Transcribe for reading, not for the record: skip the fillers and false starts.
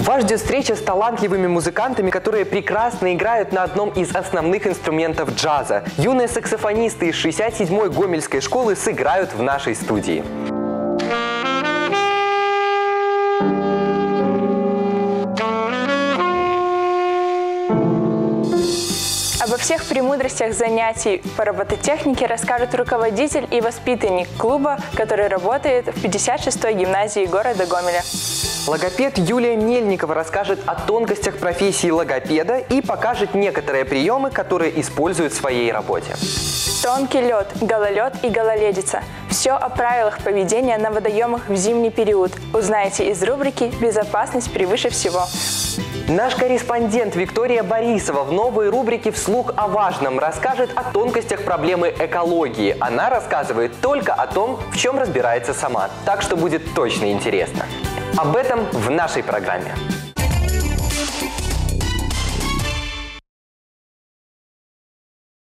Вас ждет встреча с талантливыми музыкантами, которые прекрасно играют на одном из основных инструментов джаза. Юные саксофонисты из 67-й Гомельской школы сыграют в нашей студии. Обо всех премудростях занятий по робототехнике расскажет руководитель и воспитанник клуба, который работает в 56-й гимназии города Гомеля. Логопед Юлия Мельникова расскажет о тонкостях профессии логопеда и покажет некоторые приемы, которые используют в своей работе. Тонкий лед, гололед и гололедица. Все о правилах поведения на водоемах в зимний период узнаете из рубрики «Безопасность превыше всего». Наш корреспондент Виктория Борисова в новой рубрике «Вслух о важном» расскажет о тонкостях проблемы экологии. Она рассказывает только о том, в чем разбирается сама. Так что будет точно интересно. Об этом в нашей программе.